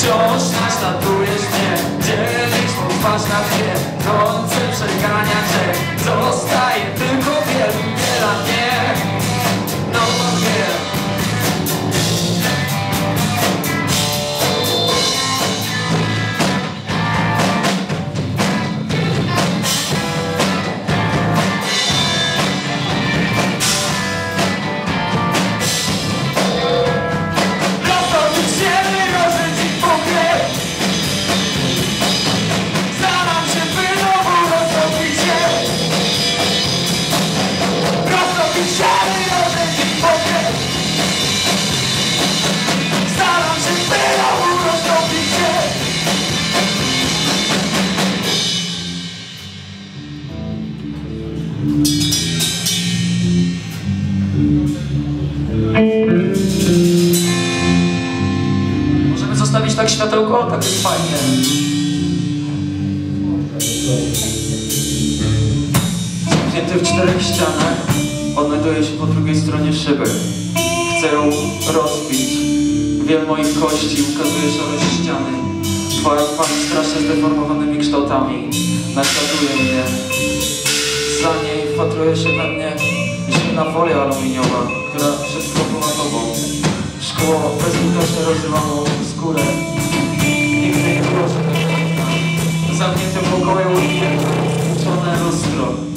Wciąż naśladujesz mnie, dzielisz mą twarz na dwie. Noce przegania cię, zostaje tylko wiele dnie. No wiem. Możemy zostawić tak światełko? Tak jest fajnie. Zamknięty w 4 ścianach, odnajduje się po drugiej stronie szyby. Chcę ją rozbić. Wiel moich kości ukazuje szare ściany. Twoja twarz strasznie zdeformowanymi kształtami naśladuje mnie. Za niej wpatruje się we mnie zimna folia aluminiowa, która wszystko była tobą. Szkło bezlitośnie rozrywa mą skórę. Nigdy nie było żadnego. Zamknięte pokoju i uczone lustro.